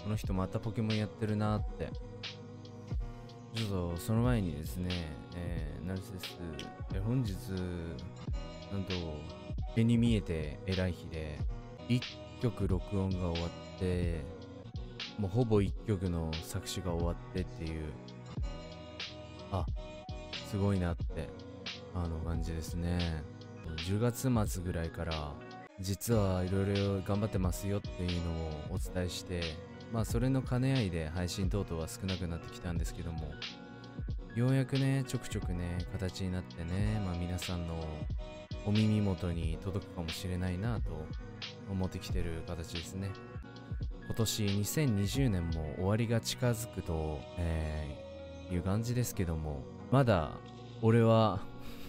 この人またポケモンやってるなって。ちょっとその前にですね、ナルセス、本日、なんと、目に見えて偉い日で、1曲録音が終わって、もうほぼ1曲の作詞が終わってっていう、あ、すごいなって、感じですね。10月末ぐらいから、実はいろいろ頑張ってますよっていうのをお伝えして、まあそれの兼ね合いで配信等々は少なくなってきたんですけども、ようやくね、ちょくちょくね、形になってね、まあ皆さんのお耳元に届くかもしれないなと思ってきてる形ですね。今年2020年も終わりが近づくと、いう感じですけども、まだ俺は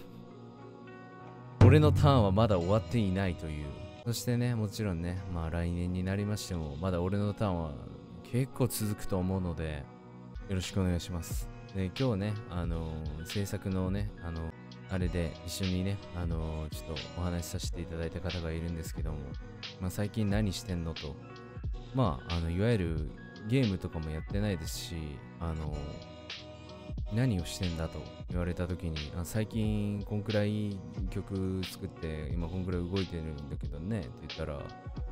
俺のターンはまだ終わっていないという。そしてね、もちろんね、まあ来年になりましても、まだ俺のターンは結構続くと思うので、よろしくお願いします。で、今日ね、制作のね、あれで一緒にね、ちょっとお話しさせていただいた方がいるんですけども、まあ最近何してんのと、まあ、いわゆるゲームとかもやってないですし、何をしてんだと言われた時に、最近こんくらい曲作って今こんくらい動いてるんだけどねって言ったら、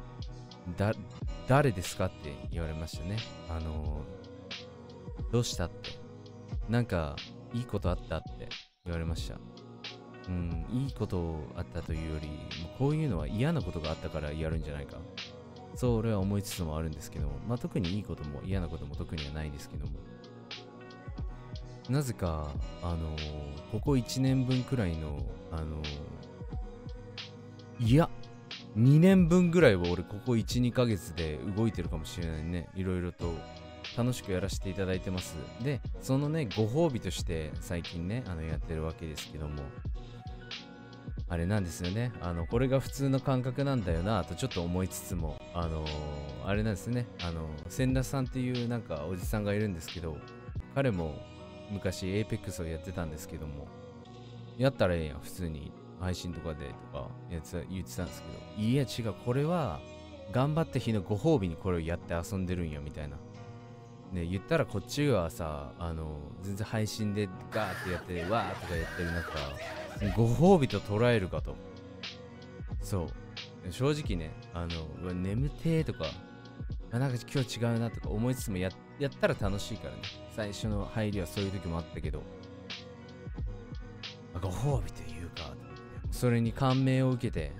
誰ですかって言われましたね。どうしたって、なんかいいことあったって言われました。うん、いいことあったというより、もうこういうのは嫌なことがあったからやるんじゃないか、そう俺は思いつつもあるんですけども、まあ特にいいことも嫌なことも特にはないですけども、なぜか、ここ1年分くらいの、いや、2年分ぐらいは俺ここ1、2ヶ月で動いてるかもしれないね。いろいろと楽しくやらせていただいてます。で、そのね、ご褒美として最近ね、やってるわけですけども、あれなんですよね。これが普通の感覚なんだよなとちょっと思いつつも、あれなんですね。千田さんっていうなんかおじさんがいるんですけど、彼も昔 APEX をやってたんですけども、やったらええやん、普通に配信とかでとか言ってたんですけど、いや違う、これは頑張った日のご褒美にこれをやって遊んでるんよみたいな。ね、言ったらこっちはさ、全然配信でガーってやって、わーとかやってる中、ご褒美と捉えるかと。そう。正直ね、うわ眠てーとか、なんか今日違うなとか思いつつもやったら楽しいからね。最初の入りはそういう時もあったけど、ご褒美というか、それに感銘を受けて、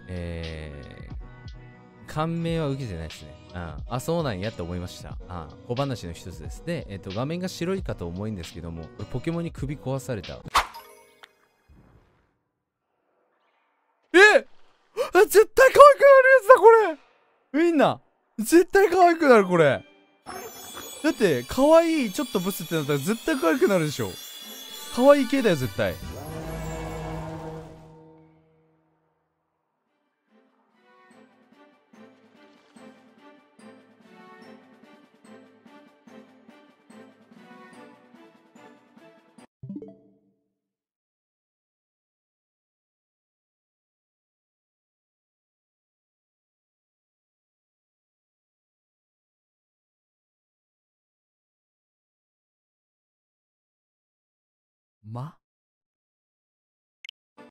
感銘は受けてないですね。そうなんやって思いました。小話の一つです。で、画面が白いかと思うんですけども、ポケモンに首壊された。絶対可愛くなるやつだ、これ。みんな、絶対可愛くなる、これ。だって、可愛い、ちょっとブスってなったら絶対可愛くなるでしょ。可愛い系だよ、絶対。ま